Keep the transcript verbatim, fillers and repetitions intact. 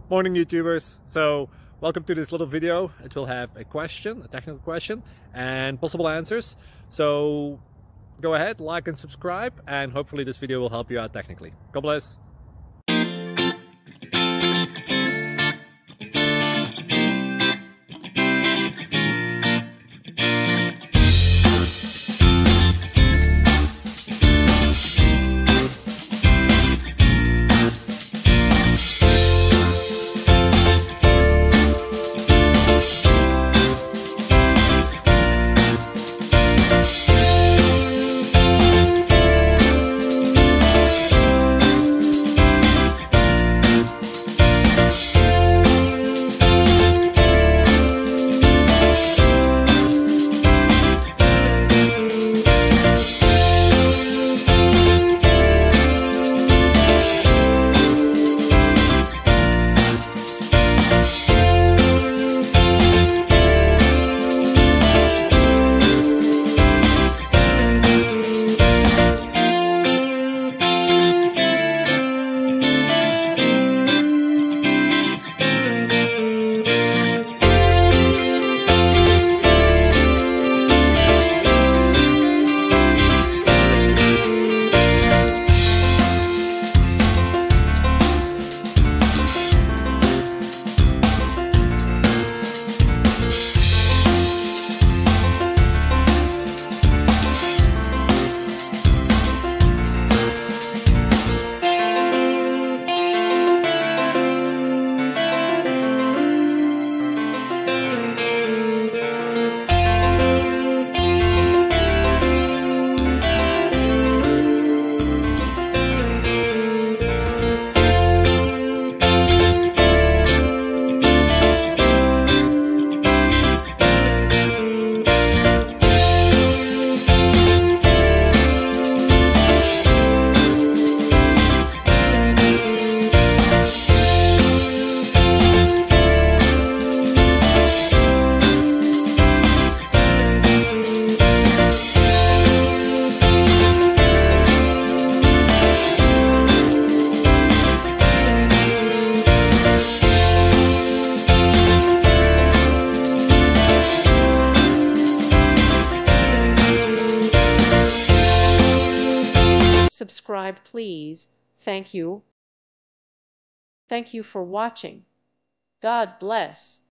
Morning YouTubers. So welcome to this little video. It will have a question, a technical question, and possible answers. So go ahead, like and subscribe, and hopefully this video will help you out technically. God bless. Subscribe, please. Thank you. Thank you for watching. God bless.